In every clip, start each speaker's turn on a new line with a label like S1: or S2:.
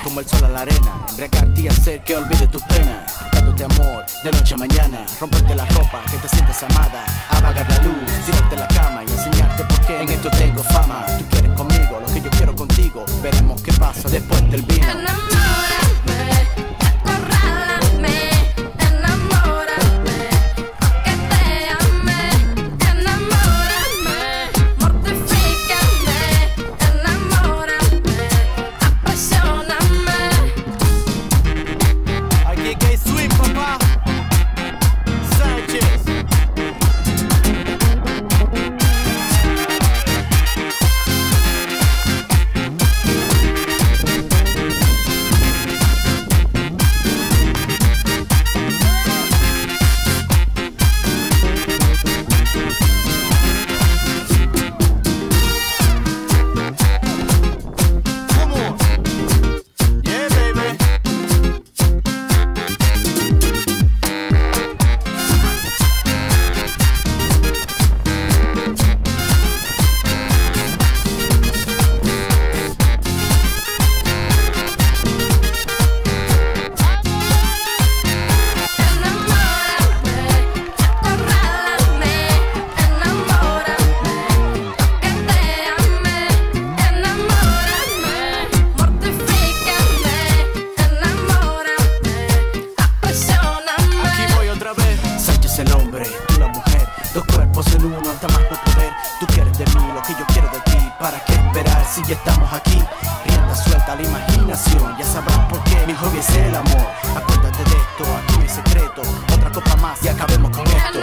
S1: como el sol a la arena, embriagarte y hacer que olvide tus penas, dándote amor de noche a mañana, romperte la ropa, que te sientas amada, apagar la luz, tirarte a la cama y enseñarte por qué en esto tengo fama. Tú quieres conmigo, lo que yo quiero contigo, veremos qué pasa después del vino. El hombre, tú la mujer, dos cuerpos en uno hasta más no poder. Tú quieres de mí lo que yo quiero de ti. ¿Para qué esperar si ya estamos aquí? Rienda suelta la imaginación, ya sabrás por qué. Mi hobby es el amor. Acuérdate de esto, aquí no hay secreto. Otra copa más y acabemos con esto.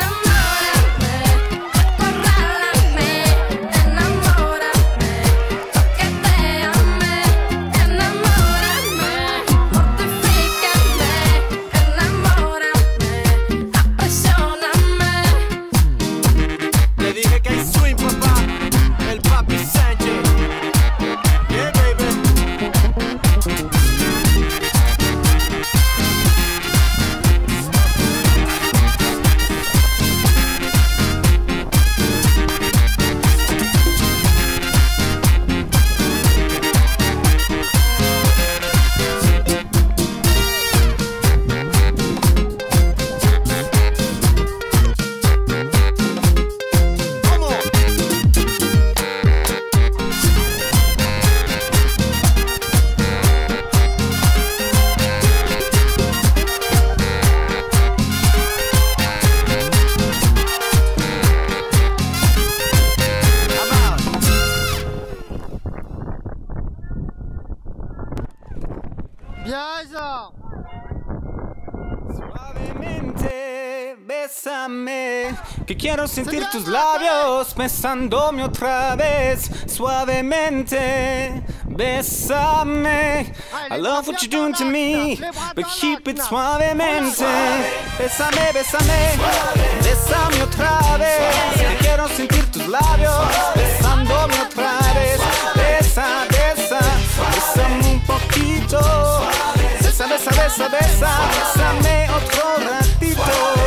S2: Suavemente, bésame, que quiero sentir tus labios besándome otra vez. Suavemente, bésame. I love what you're doing to me, but keep it suavemente. Bésame, bésame, bésame otra vez, que quiero sentir tus labios besándome otra vez. Besa, besa, bésame un poquito. Besa, besa, besa, besa, bésame otro ratito.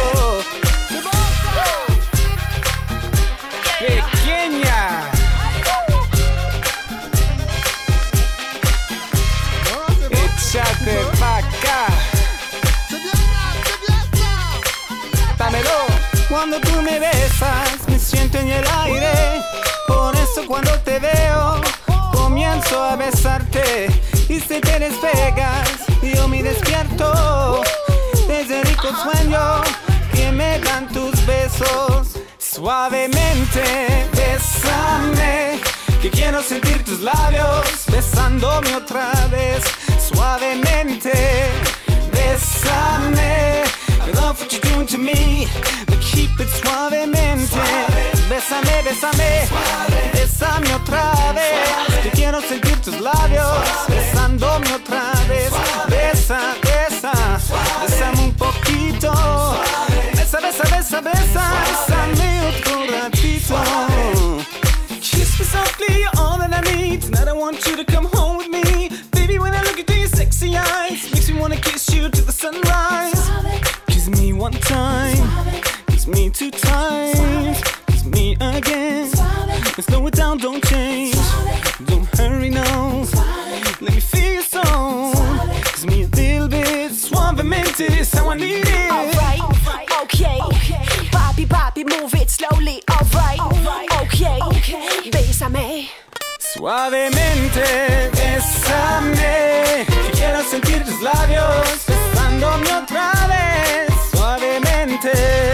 S2: Pequeña, échate pa' acá. Dámelo. Cuando tú me besas, me siento en el aire. Por eso cuando te veo, comienzo a besarte. Y si te despegas, yo me despierto desde rico sueño que me dan tus besos. Suavemente, bésame, que quiero sentir tus labios besándome otra vez. Suavemente, bésame. I love what you're doing to me, but keep it suavemente. Bésame, bésame, bésame otra vez, que quiero sentir tus labios besándome otra vez. Besa, besa, bésame un poquito. Besa, besa, besa, besa, bésame otro ratito. Kiss me softly, you're all that I need. Tonight I want you to come home with me. Baby, when I look into your sexy eyes, makes me wanna kiss you to the sunrise. Kiss me one time, kiss me two times, kiss me again. Slow it down, don't change, don't hurry now. This is how I need it.
S3: Alright, okay. Bobby, Bobby, move it slowly. Alright, okay. Bésame.
S2: Suavemente, bésame. Que quiero sentir tus labios besándome otra vez. Suavemente,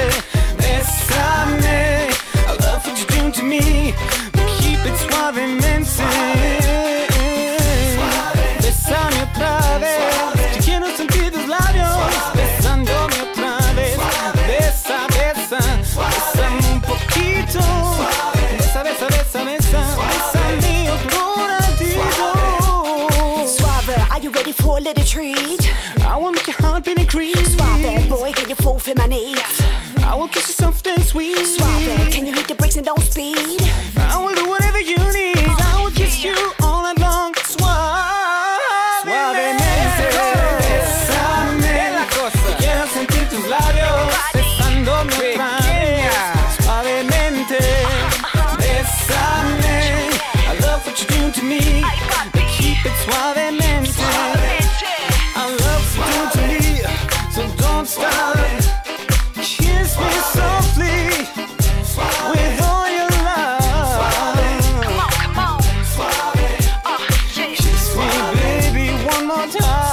S2: bésame. I love what you do to me. Keep it suavemente. Bésame otra vez. Que quiero sentir tus labios besándome otra vez. Besa, besa, bésame un poquito. Besa, besa, besa, besa. Bésame otro ratito.
S3: Suave, are you ready for a little treat?
S2: I will make your heart beat increase.
S3: Suave, boy, can you fulfill my needs?
S2: I will kiss you soft and sweet.
S3: Suave, can you hit the brakes and don't speed?
S2: I will do whatever you need. I will kiss you all night long. Suavemente, bésame. Quiero sentir tus labios besándome otra vez. Suavemente, bésame. I love what you do to me. Keep it suavemente. I love what you do to me. So don't stop. Kiss me softly with all your love.
S3: Come on.
S2: Kiss me, baby, one more time.